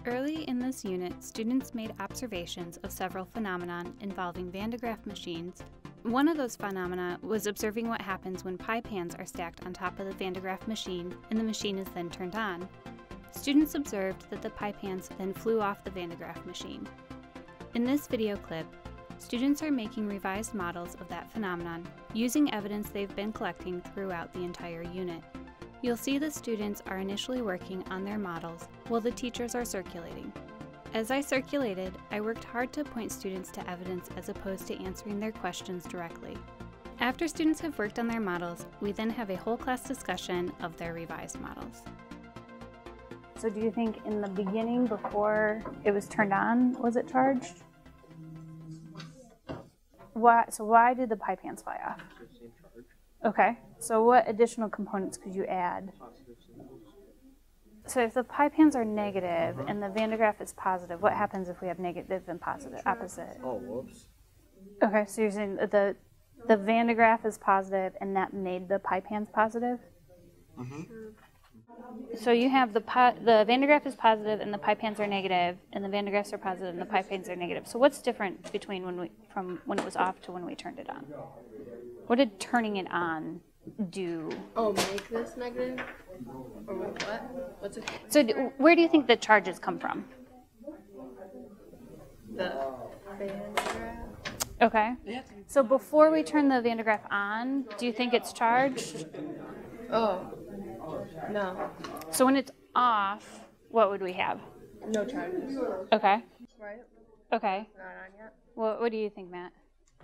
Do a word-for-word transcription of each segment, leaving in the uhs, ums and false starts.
Early in this unit, students made observations of several phenomena involving Van de Graaff machines. One of those phenomena was observing what happens when pie pans are stacked on top of the Van de Graaff machine and the machine is then turned on. Students observed that the pie pans then flew off the Van de Graaff machine. In this video clip, students are making revised models of that phenomenon using evidence they've been collecting throughout the entire unit. You'll see the students are initially working on their models while the teachers are circulating. As I circulated, I worked hard to point students to evidence as opposed to answering their questions directly. After students have worked on their models, we then have a whole class discussion of their revised models. So do you think in the beginning, before it was turned on, was it charged? Why, so why did the pie pans fly off? Okay, so what additional components could you add? So if the pie pans are negative and the Van de Graaff is positive, what happens if we have negative and positive, opposite? Oh, whoops. Okay, so you're saying that the, the Van de Graaff is positive and that made the pie pans positive? Mm-hmm. So you have the pi, the Van de Graaff is positive and the pie pans are negative, and the Van de Graaffs are positive and the pie pans are negative. So what's different between when we, from when it was off to when we turned it on? What did turning it on do? Oh, make this negative? Or what? What's it? So do, where do you think the charges come from? The Van de Graaff. Okay. So before we turn the Van de Graaff on, do you think it's charged? Oh, no. So when it's off, what would we have? No charges. Okay. Right? Okay. Not on yet. What, what do you think, Matt?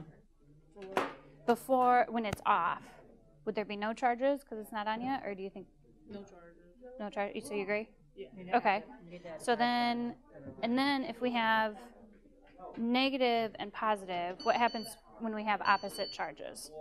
Before, when it's off, would there be no charges because it's not on yet, or do you think? No charges. No charge. So you agree? Yeah. Okay. So then, and then if we have negative and positive, what happens when we have opposite charges?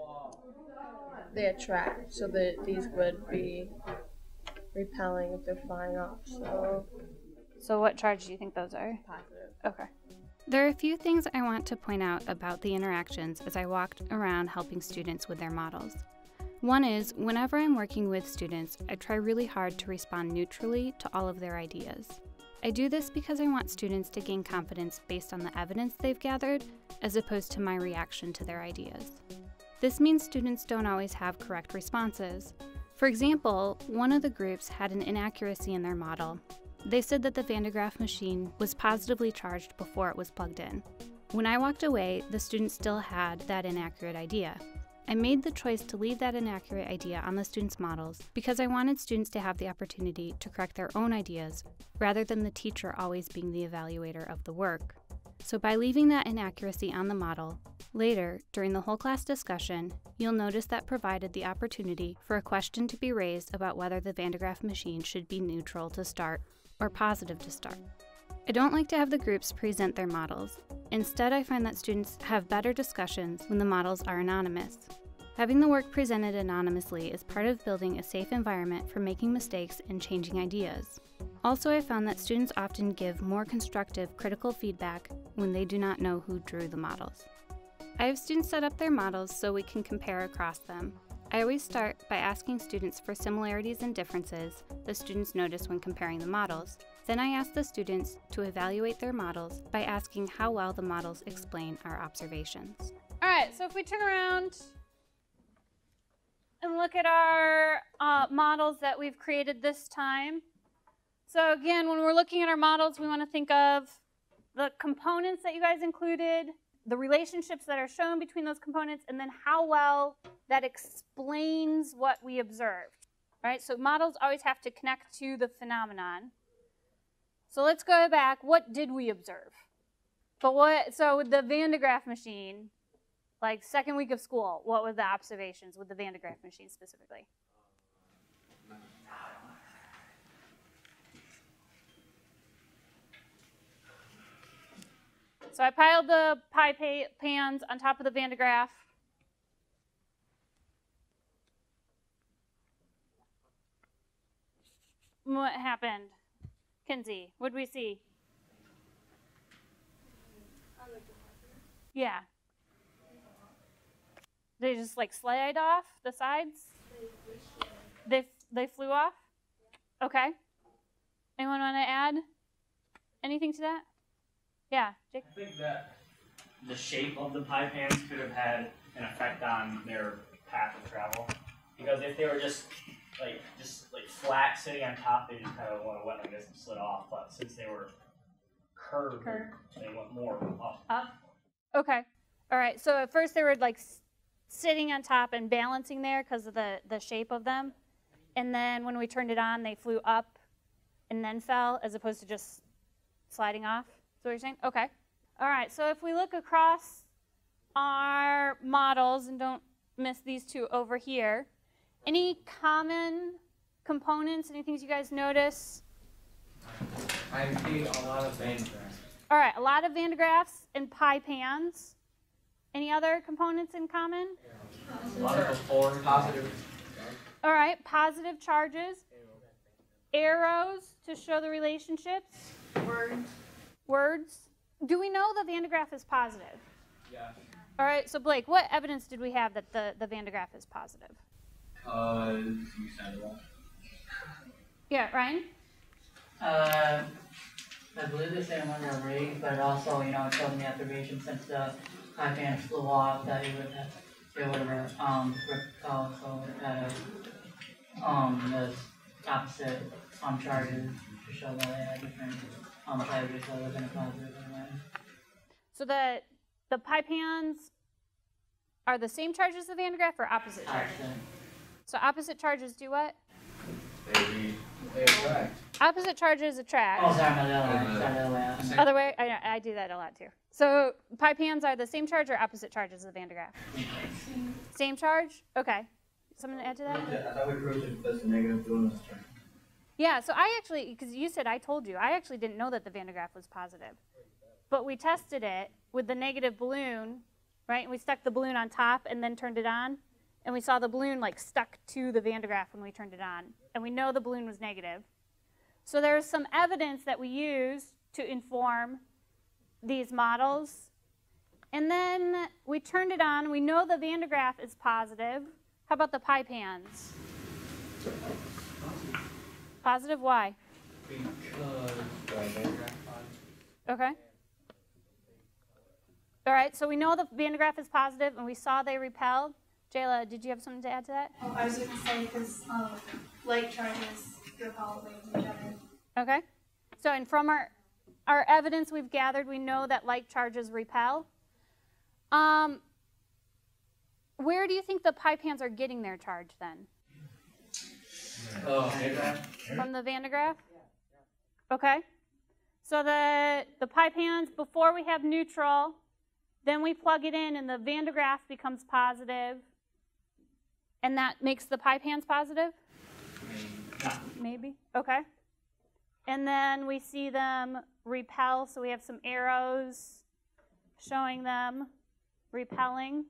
They attract, so that these would be repelling if they're flying off. So So what charge do you think those are? positive. Okay. There are a few things I want to point out about the interactions as I walked around helping students with their models. One is, whenever I'm working with students, I try really hard to respond neutrally to all of their ideas. I do this because I want students to gain confidence based on the evidence they've gathered, as opposed to my reaction to their ideas. This means students don't always have correct responses. For example, one of the groups had an inaccuracy in their model. They said that the Van de Graaff machine was positively charged before it was plugged in. When I walked away, the student still had that inaccurate idea. I made the choice to leave that inaccurate idea on the students' models because I wanted students to have the opportunity to correct their own ideas rather than the teacher always being the evaluator of the work. So by leaving that inaccuracy on the model, later, during the whole class discussion, you'll notice that provided the opportunity for a question to be raised about whether the Van de Graaff machine should be neutral to start or positive to start. I don't like to have the groups present their models. Instead, I find that students have better discussions when the models are anonymous. Having the work presented anonymously is part of building a safe environment for making mistakes and changing ideas. Also, I found that students often give more constructive, critical feedback when they do not know who drew the models. I have students set up their models so we can compare across them. I always start by asking students for similarities and differences the students notice when comparing the models. Then I ask the students to evaluate their models by asking how well the models explain our observations. All right, so if we turn around and look at our uh, models that we've created this time. So again, when we're looking at our models, we want to think of the components that you guys included, the relationships that are shown between those components, and then how well that explains what we observed. Right? So models always have to connect to the phenomenon. So let's go back. What did we observe? But what? So with the Van de Graaff machine, like second week of school, what were the observations with the Van de Graaff machine specifically? So I piled the pie pa pans on top of the Van de Graaff. What happened? Kinsey, what did we see? Yeah. They just like slide off the sides? They, they flew off? Okay. Anyone want to add? anything to that? Yeah, Jake? I think that the shape of the pie pans could have had an effect on their path of travel. Because if they were just like just like flat sitting on top, they just kind of went, went like this and slid off. But since they were curved, Curved. they went more up. Up. Okay. All right. So at first they were like s- sitting on top and balancing there because of the, the shape of them. And then when we turned it on, they flew up and then fell as opposed to just sliding off. Is that what you're saying? Okay. All right. So if we look across our models, and don't miss these two over here, any common components, any things you guys notice? I see a lot of Van de Graaff. All right, a lot of Van de Graaffs and pie pans. Any other components in common? A lot of before positive. All right, positive charges. Arrows to show the relationships. Words. Words. Do we know the Van de Graaff is positive? Yeah. All right, so Blake, what evidence did we have that the, the Van de Graaff is positive? Uh, you said it all. Yeah, Ryan? Uh, I believe they say one of the rigs, but it also, you know, it showed in the observation since the pie pan flew off that it would have, it would have, um, ripped out, so it had a, um, the opposite, um, charges to show that they had different, um, charges, so it wasn't a positive in a way. So the, the pie pans are the same charges as the Van de Graaff or opposite charges? Opposite. So opposite charges do what? They, they attract. Opposite charges attract. Oh, sorry, no, the other way, sorry, the other way. out. Other way, I, I do that a lot too. So pie pans are the same charge or opposite charges of the Van de Graaff? Same charge? Okay. Something to add to that? Yeah, I thought we proved it plus the negative doing this turn. Yeah, so I actually, because you said I told you, I actually didn't know that the Van de Graaff was positive. But we tested it with the negative balloon, right? And we stuck the balloon on top and then turned it on. And we saw the balloon like stuck to the Van de Graaff when we turned it on. And we know the balloon was negative. So there's some evidence that we used to inform these models. And then we turned it on. We know the Van de Graaff is positive. How about the pie pans? Positive, why? Because the Van de Graaff. Okay. All right, so we know the Van de Graaff is positive, and we saw they repelled. Jayla, did you have something to add to that? Oh, I was going to say because um, light charges repel away from each other. Okay. So, and from our our evidence we've gathered, we know that like charges repel. Um, where do you think the pie pans are getting their charge then? Oh, Van de Graaff. From the Van de Graaff? Okay. So the the pie pans, before we have neutral, then we plug it in and the Van de Graaff becomes positive. And that makes the pie pans positive? Maybe. Okay. And then we see them repel, so we have some arrows showing them repelling.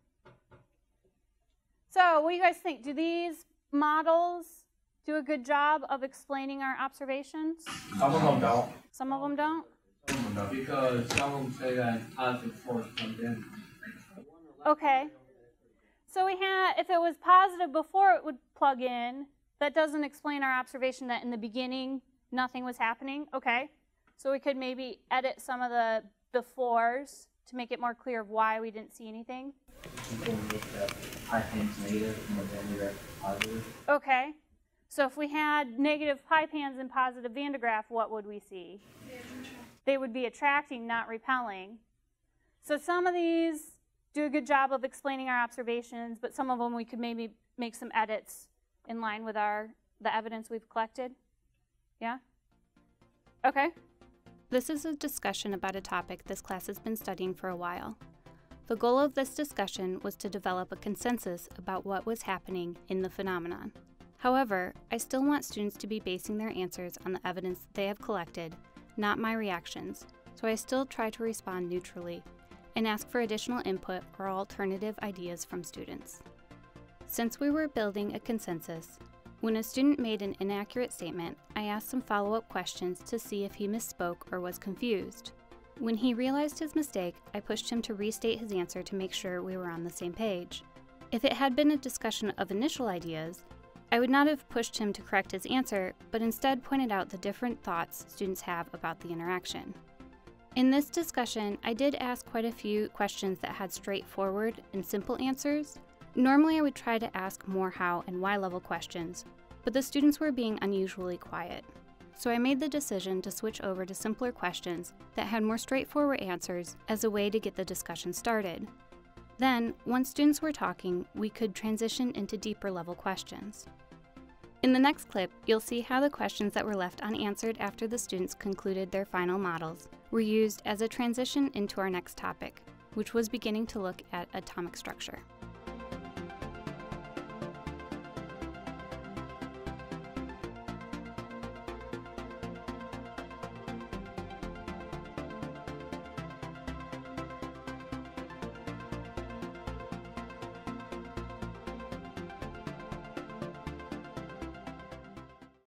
So what do you guys think? Do these models do a good job of explaining our observations? Some of them don't. Some of them don't? Some of them don't. Because some of them say that positive force comes in. Okay. So we had, if it was positive before it would plug in, that doesn't explain our observation that in the beginning nothing was happening. Okay. So we could maybe edit some of the befores to make it more clear of why we didn't see anything. People make the pie pans negative and the Van de Graaff positive. Okay. So if we had negative pie pans and positive Van de Graaff, what would we see? They would be attracting, not repelling. So some of these do a good job of explaining our observations, but some of them we could maybe make some edits in line with our the evidence we've collected. Yeah? Okay. This is a discussion about a topic this class has been studying for a while. The goal of this discussion was to develop a consensus about what was happening in the phenomenon. However, I still want students to be basing their answers on the evidence they have collected, not my reactions, so I still try to respond neutrally and ask for additional input or alternative ideas from students. Since we were building a consensus, when a student made an inaccurate statement, I asked some follow-up questions to see if he misspoke or was confused. When he realized his mistake, I pushed him to restate his answer to make sure we were on the same page. If it had been a discussion of initial ideas, I would not have pushed him to correct his answer, but instead pointed out the different thoughts students have about the interaction. In this discussion, I did ask quite a few questions that had straightforward and simple answers. Normally I would try to ask more how and why level questions, but the students were being unusually quiet. So I made the decision to switch over to simpler questions that had more straightforward answers as a way to get the discussion started. Then, once students were talking, we could transition into deeper level questions. In the next clip, you'll see how the questions that were left unanswered after the students concluded their final models were used as a transition into our next topic, which was beginning to look at atomic structure.